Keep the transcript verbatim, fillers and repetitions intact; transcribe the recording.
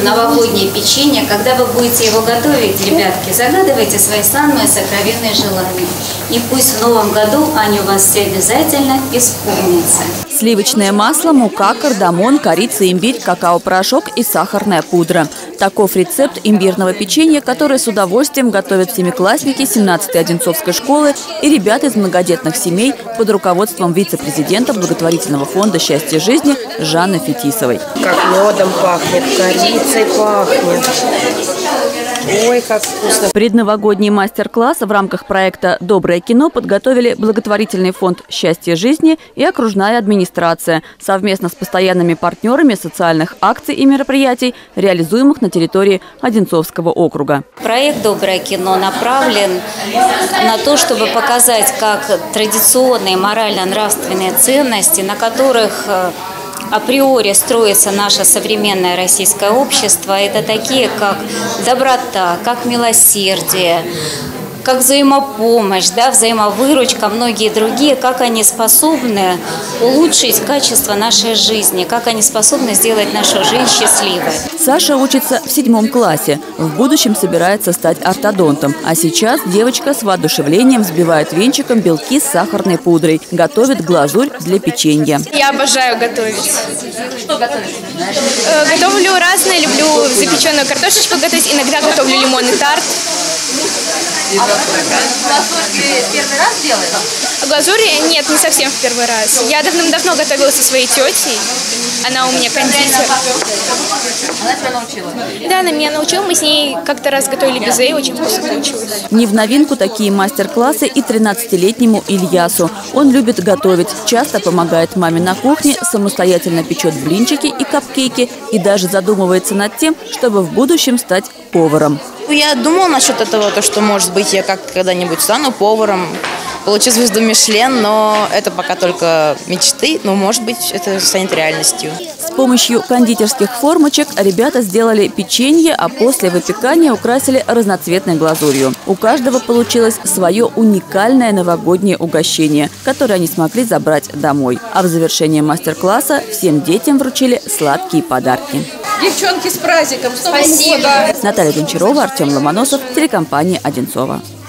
новогоднее печенье. Когда вы будете его готовить, ребятки, загадывайте свои самые сокровенные желания. И пусть в новом году они у вас все обязательно исполнятся. Сливочное масло, мука, кардамон, корица, имбирь, какао-порошок и сахарная пудра. Таков рецепт имбирного печенья, который с удовольствием готовят семиклассники семнадцатой Одинцовской школы и ребята из многодетных семей под руководством вице-президента благотворительного фонда «Счастье жизни» Жанны Фетисовой. Как медом пахнет, корицей пахнет. Ой, как вкусно. Предновогодний мастер-класс в рамках проекта «Доброе кино» подготовили благотворительный фонд «Счастье жизни» и окружная администрация совместно с постоянными партнерами социальных акций и мероприятий, реализуемых на территории Одинцовского округа. Проект «Доброе кино» направлен на то, чтобы показать, как традиционные морально-нравственные ценности, на которых априори строится наше современное российское общество, это такие, как доброта, как милосердие, как взаимопомощь, да, взаимовыручка, многие другие, как они способны улучшить качество нашей жизни, как они способны сделать нашу жизнь счастливой. Саша учится в седьмом классе. В будущем собирается стать ортодонтом. А сейчас девочка с воодушевлением взбивает венчиком белки с сахарной пудрой. Готовит глазурь для печенья. Я обожаю готовить. Что готовишь? Готовлю разное, люблю запеченную картошечку готовить. Иногда готовлю лимонный тарт. А глазурь ты первый раз делаешь? Глазурь? Нет, не совсем в первый раз. Я давно-давно готовила со своей тетей. Она у меня кондитер. Она тебя научила? Да, она меня научила. Мы с ней как-то раз готовили безе, и очень вкусно получилось. Не в новинку такие мастер-классы и тринадцатилетнему Ильясу. Он любит готовить, часто помогает маме на кухне, самостоятельно печет блинчики и капкейки и даже задумывается над тем, чтобы в будущем стать поваром. Я думала насчет этого, то, что, может быть, я как когда-нибудь стану поваром, получу звезду Мишлен, но это пока только мечты, но, может быть, это станет реальностью. С помощью кондитерских формочек ребята сделали печенье, а после выпекания украсили разноцветной глазурью. У каждого получилось свое уникальное новогоднее угощение, которое они смогли забрать домой. А в завершении мастер-класса всем детям вручили сладкие подарки. Девчонки, с праздником! С Новым Спасибо! годом! Наталья Гончарова, Артем Ломоносов, телекомпания «Одинцова».